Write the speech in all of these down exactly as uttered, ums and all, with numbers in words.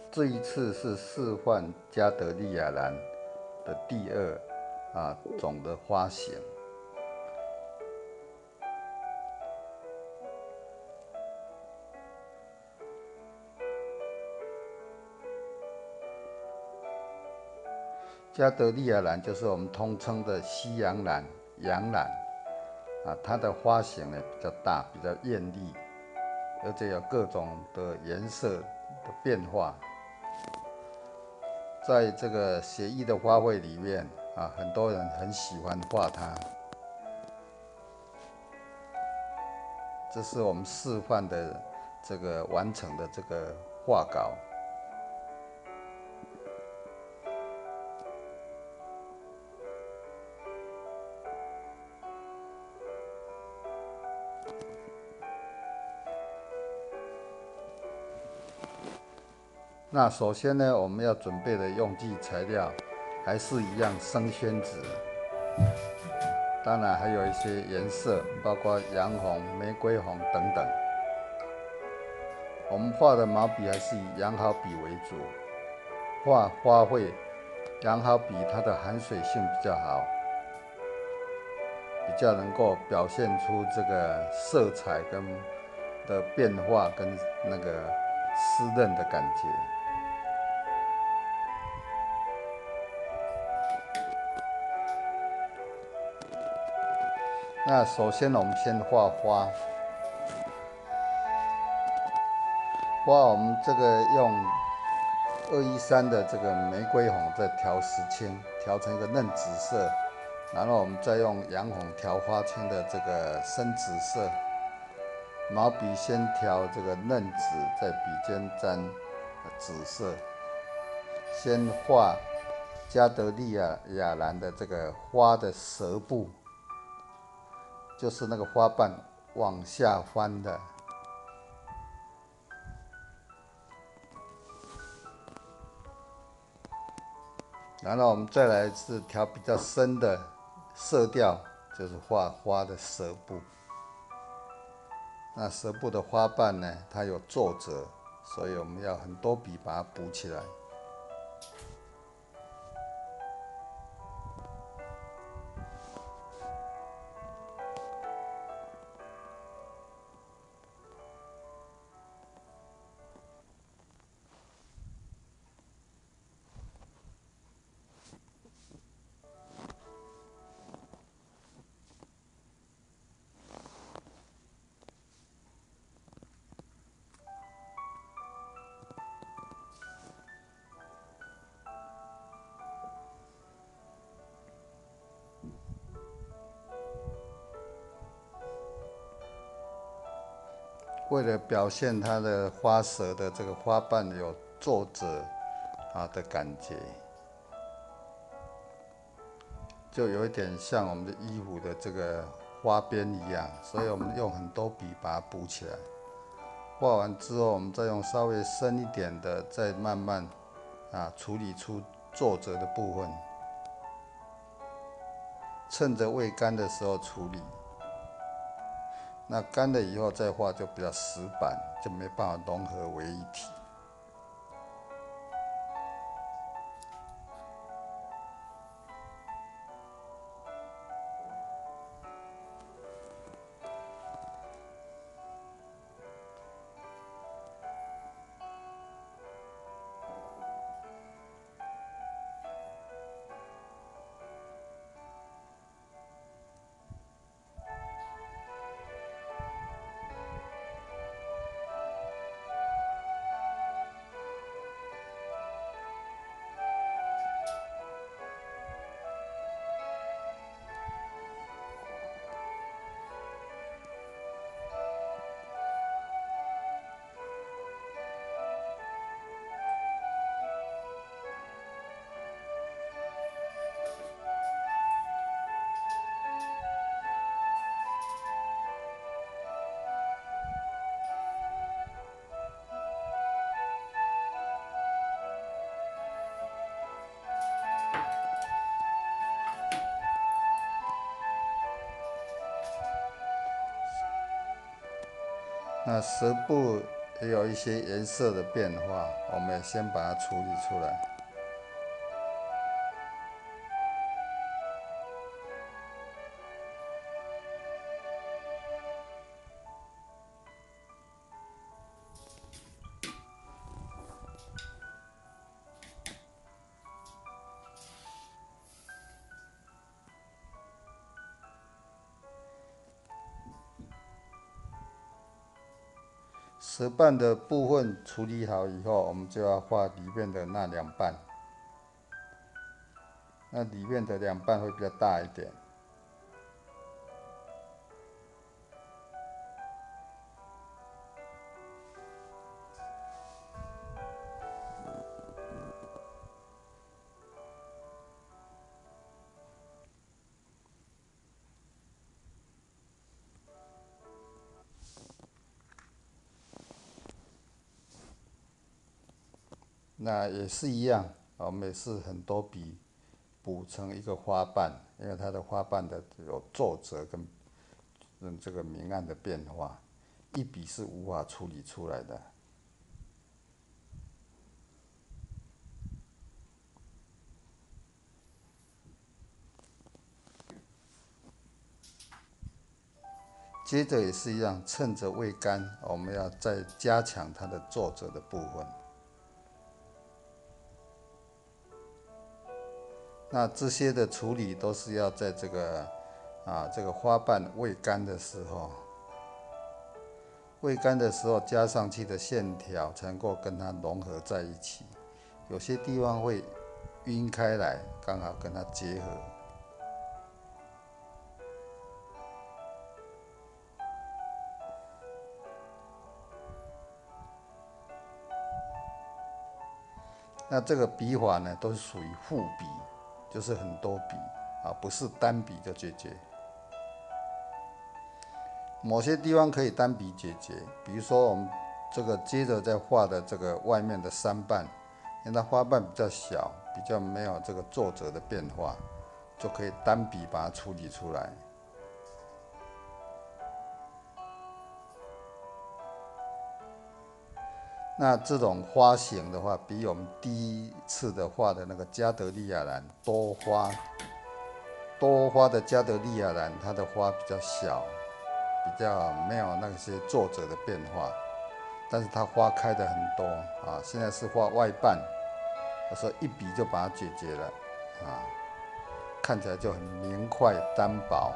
这一次是示范加德利亚兰的第二啊种的花型。加德利亚兰就是我们通称的西洋兰、洋兰啊，它的花型呢比较大，比较艳丽，而且有各种的颜色的变化。在这个协议的花卉里面啊，很多人很喜欢画它。这是我们示范的这个完成的这个画稿。那首先呢，我们要准备的用具材料还是一样生宣纸，当然还有一些颜色，包括洋红、玫瑰红等等。我们画的毛笔还是以羊毫笔为主，画花卉，羊毫笔它的含水性比较好，比较能够表现出这个色彩跟的变化跟那个湿润的感觉。那首先我们先画花，花我们这个用二一三的这个玫瑰红再调石青，调成一个嫩紫色，然后我们再用洋红调花青的这个深紫色。毛笔先调这个嫩紫，在笔尖沾紫色。先画加德利亚亚兰的这个花的舌部，就是那个花瓣往下翻的。然后我们再来是调比较深的色调，就是画花的舌部。那舌部的花瓣呢，它有皱褶，所以我们要很多笔把它补起来。为了表现它的花舌的这个花瓣有皱褶啊的感觉，就有一点像我们的衣服的这个花边一样，所以我们用很多笔把它补起来。画完之后，我们再用稍微深一点的，再慢慢啊处理出皱褶的部分，趁着未干的时候处理。那干了以后再画就比较死板，就没办法融合为一体。那舌部也有一些颜色的变化，我们也先把它处理出来。舌瓣的部分处理好以后，我们就要画里面的那两瓣。那里面的两瓣会比较大一点。那也是一样，我们也是很多笔补成一个花瓣，因为它的花瓣的有皱褶跟嗯这个明暗的变化，一笔是无法处理出来的。接着也是一样，趁着未干，我们要再加强它的皱褶的部分。那这些的处理都是要在这个啊这个花瓣未干的时候，未干的时候加上去的线条才能够跟它融合在一起。有些地方会晕开来，刚好跟它结合。那这个笔法呢，都是属于复笔，就是很多笔啊，不是单笔就解决。某些地方可以单笔解决，比如说我们这个接着再画的这个外面的三瓣，因为它花瓣比较小，比较没有这个皱褶的变化，就可以单笔把它处理出来。那这种花型的话，比我们第一次的画的那个加德利亚兰多花多花的加德利亚兰，它的花比较小，比较没有那些皱褶的变化，但是它花开的很多啊。现在是画外瓣，我说一笔就把它解决了啊，看起来就很明快单薄。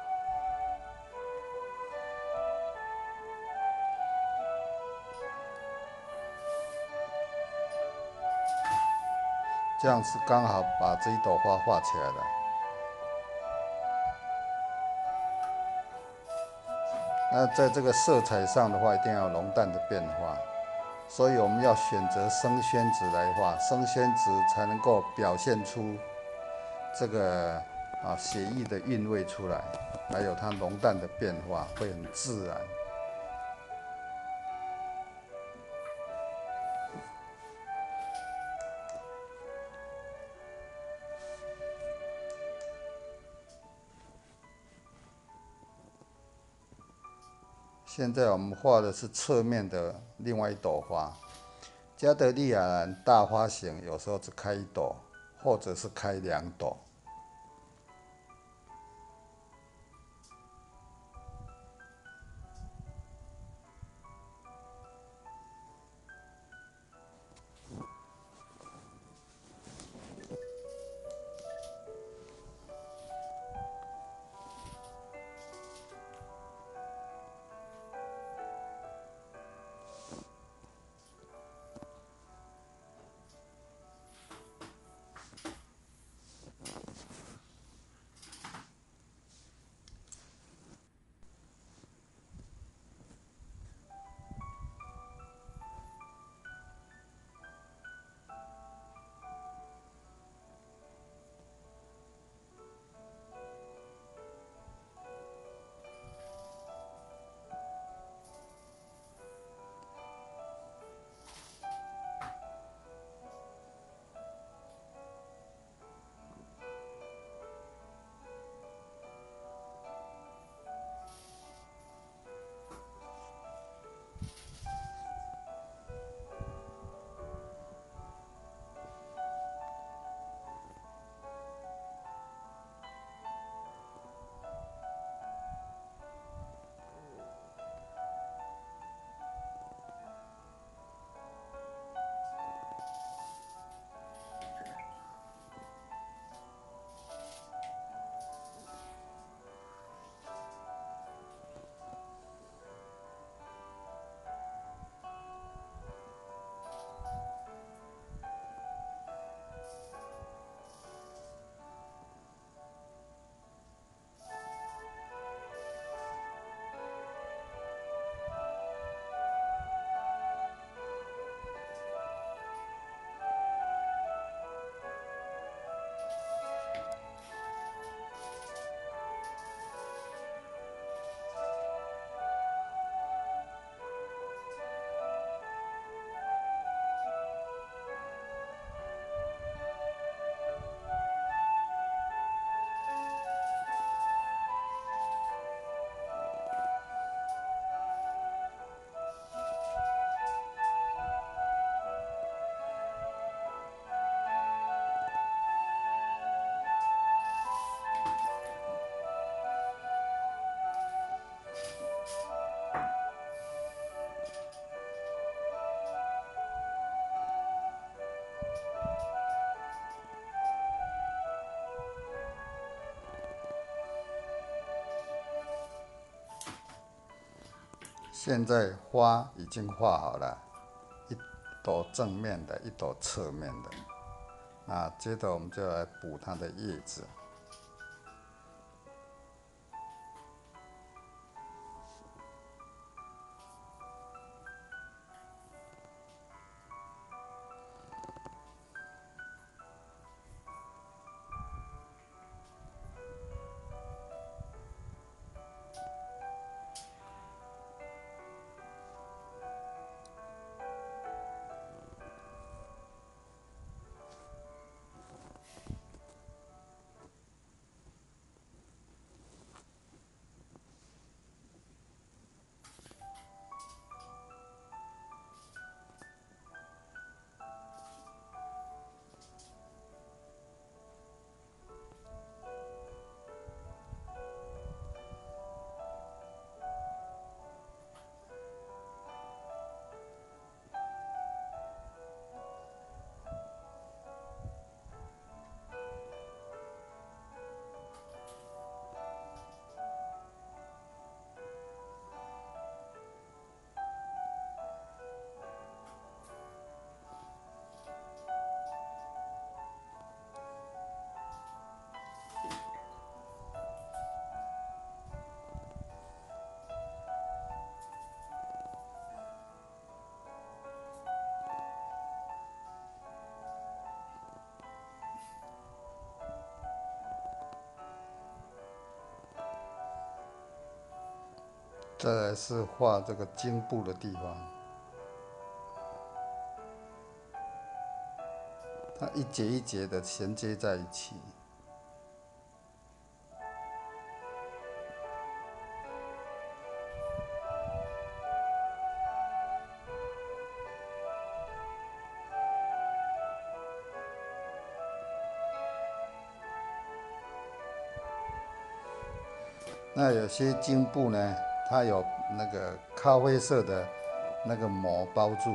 这样是刚好把这一朵花画起来了。那在这个色彩上的话，一定要有浓淡的变化，所以我们要选择生宣纸来画，生宣纸才能够表现出这个啊写意的韵味出来，还有它浓淡的变化会很自然。现在我们画的是侧面的另外一朵花，加德利亚兰大花型有时候只开一朵，或者是开两朵。 现在花已经画好了，一朵正面的，一朵侧面的。那接着我们就来补它的叶子。再来是画这个茎部的地方，它一节一节的衔接在一起。那有些茎部呢，它有那个咖啡色的那个膜包住。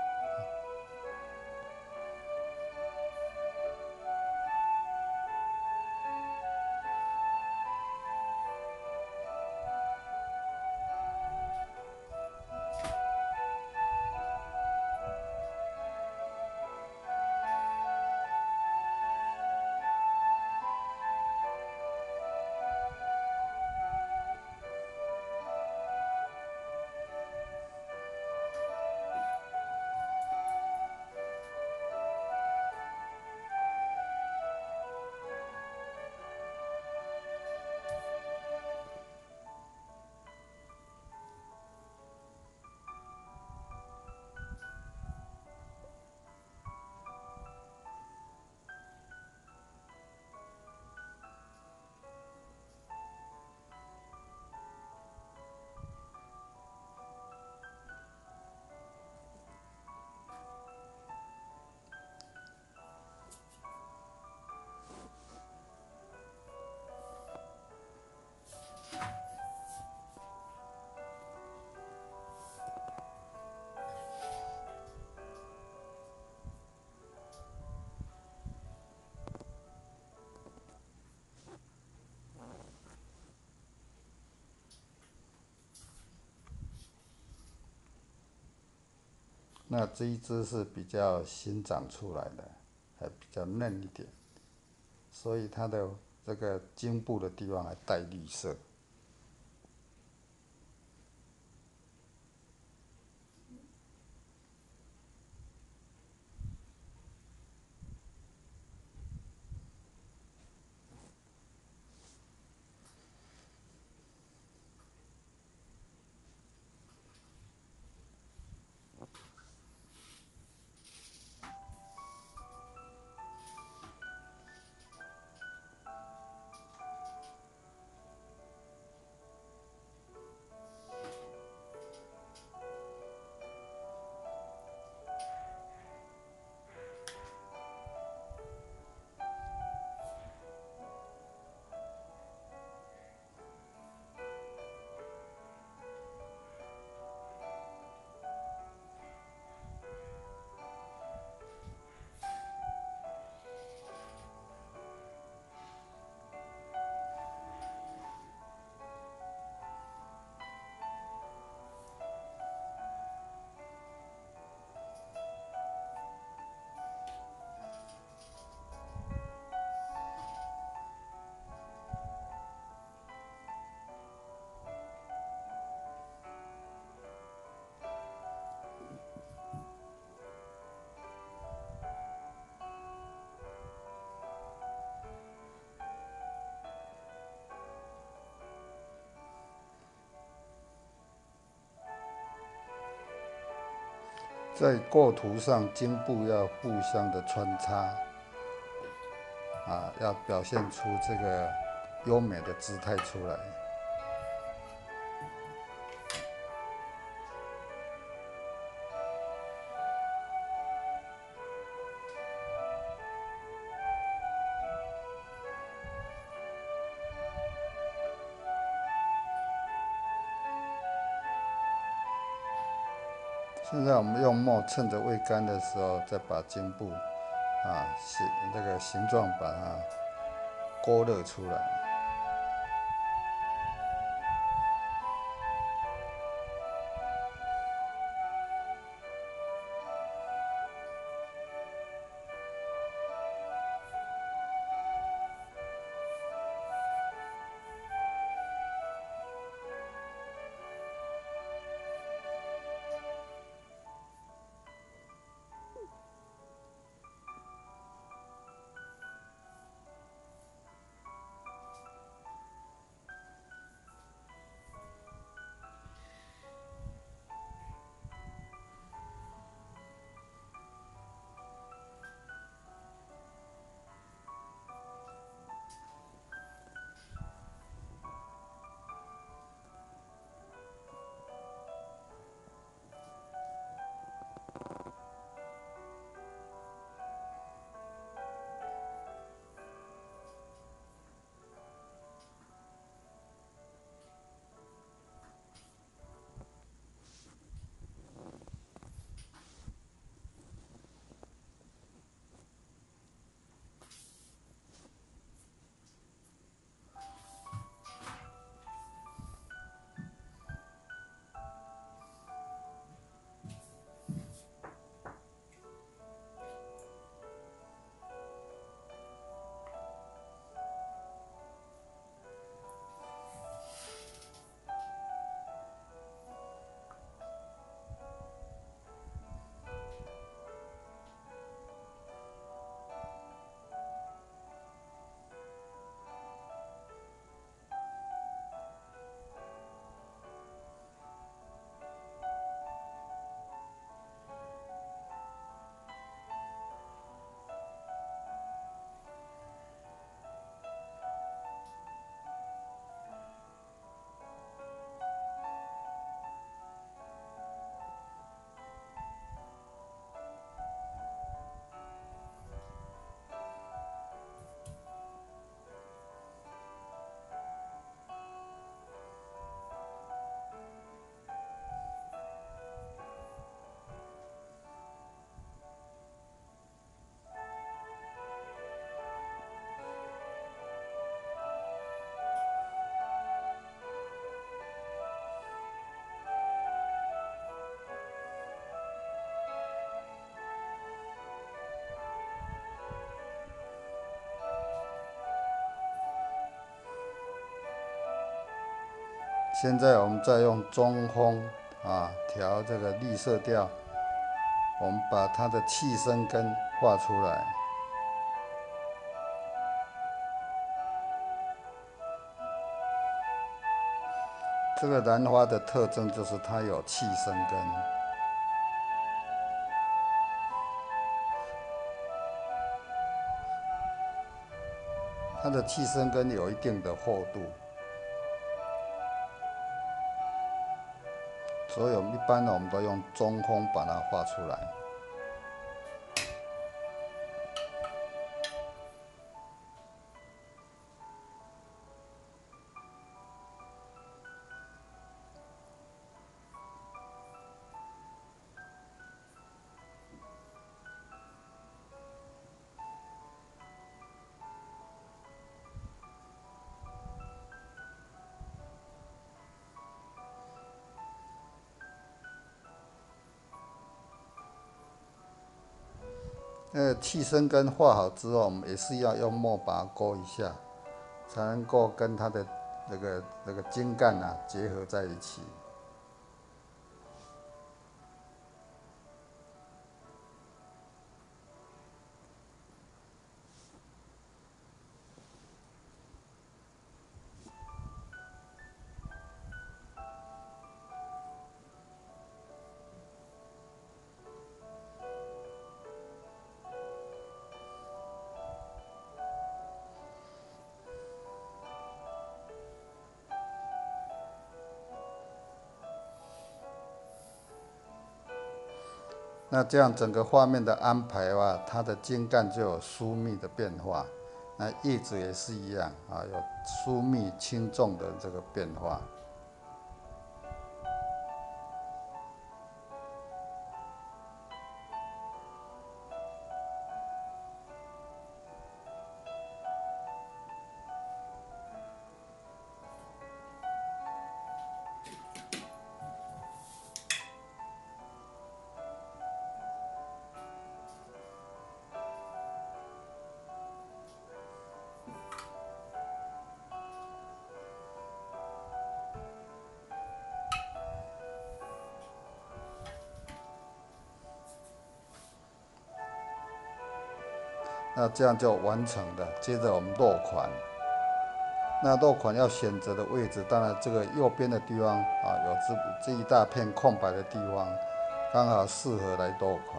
那这一只是比较新长出来的，还比较嫩一点，所以它的这个茎部的地方还带绿色。 在构图上，经部要互相的穿插，啊，要表现出这个优美的姿态出来。现在我们用墨趁着未干的时候，再把经部啊形这个形状把它勾勒出来。现在我们再用中锋啊调这个绿色调，我们把它的气生根画出来。这个兰花的特征就是它有气生根，它的气生根有一定的厚度。所以我们一般呢，我们都用中锋把它画出来。那气生根画好之后，我们也是要用墨把它勾一下，才能够跟它的那个那个茎干啊结合在一起。 那这样整个画面的安排啊，它的茎干就有疏密的变化。那叶子也是一样啊，有疏密轻重的这个变化。那这样就完成了。接着我们落款，那落款要选择的位置，当然这个右边的地方啊，有这这一大片空白的地方，刚好适合来落款。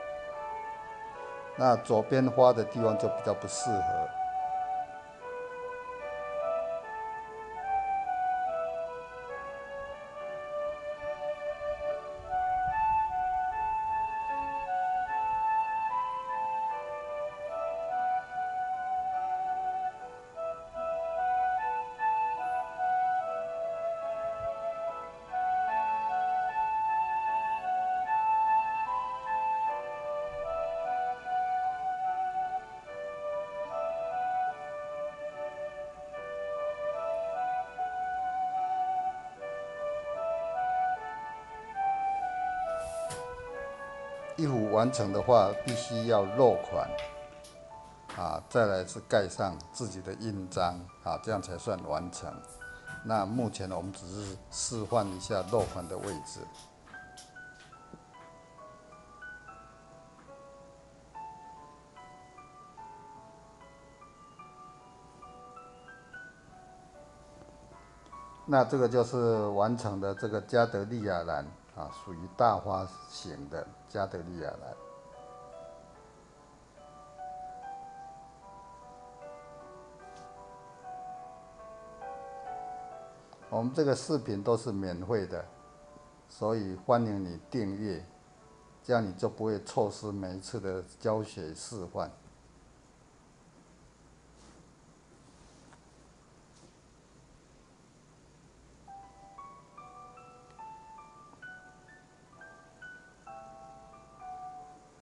那左边花的地方就比较不适合。一幅完成的话，必须要落款，啊，再来是盖上自己的印章，啊，这样才算完成。那目前我们只是示范一下落款的位置。那这个就是完成的这个加德利亚兰啊，属于大花型的加德利亚兰。我们这个视频都是免费的，所以欢迎你订阅，这样你就不会错失每一次的教学示范。